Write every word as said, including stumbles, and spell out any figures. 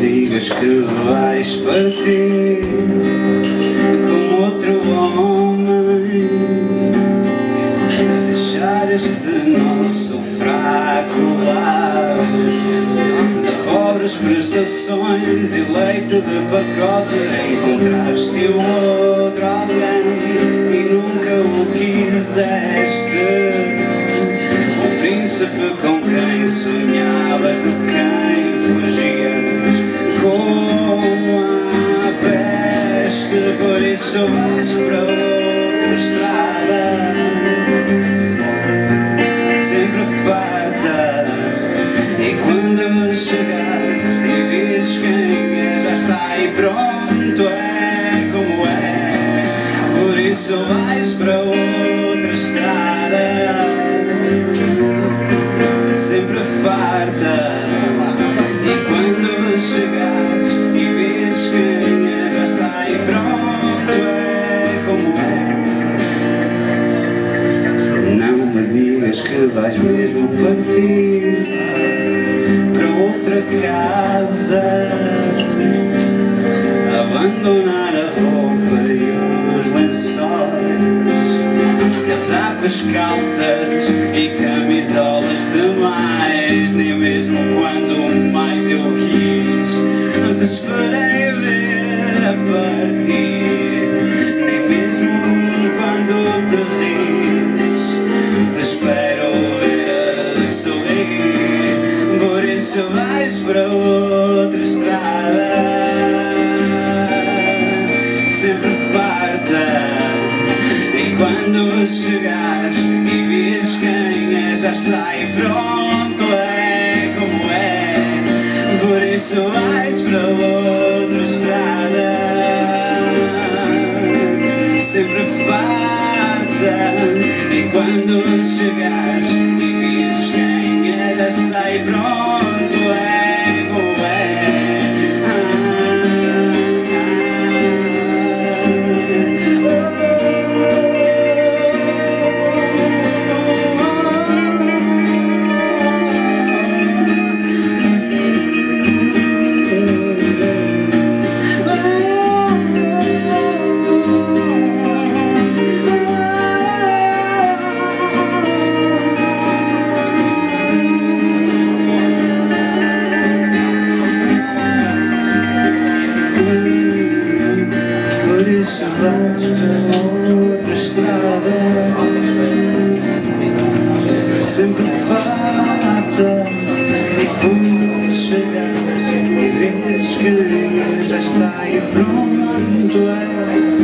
digas que vais partir como outro homem, deixar este nosso fraco lar de pobres prestações e leite de pacote. Encontraste o outro alguém e nunca o quiseste, o príncipe com quem sonhavas, de quem fugias como a peste. Por isso vais para outra estrada, sempre farta, e quando chegares e vês quem é, já está aí pronto, é como é. Por isso vais para outra estrada, sempre farta, e quando chegares e vês quem é, já está aí pronto, é como é. Não me digas que vais mesmo partir para outra casa, abandonar a roupa e os lençóis, casacos, calças e camisolas demais. Nem mesmo quando mais eu quis não te esperei ver a partir, nem mesmo quando te ris te espero ver a sorrir. Por isso vais para outra estrada, sempre farta, e quando chegares e vês quem é, já está aí pronto, é como é. Por isso vais para outra estrada, sempre farta, e quando chegares e vês quem é, já está aí pronto, é como é. Por isso vais para outra estrada, sempre farta, e quando chegares e vês que já está aí pronto, é